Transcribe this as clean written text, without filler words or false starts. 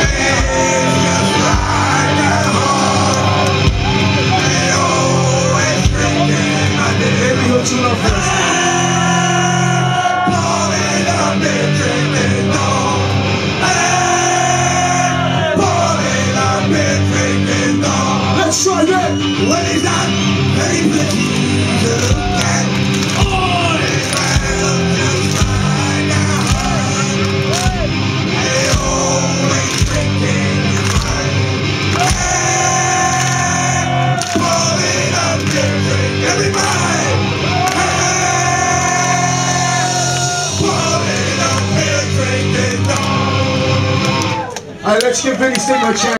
Let's try that. What is that? Very pretty to look at. Oh, it's well just like a hug. They always thinking you're right. Hey, pour it up, drink, everybody. Hey, pour it up, drink it down. All right, let's give Vinny Stigma a chance.